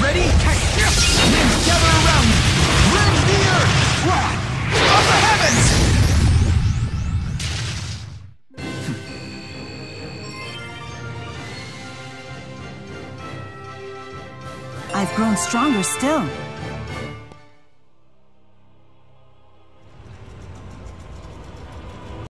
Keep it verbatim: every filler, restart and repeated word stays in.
Ready? Men gather around me! Rend the earth! Of the heavens! I've grown stronger still.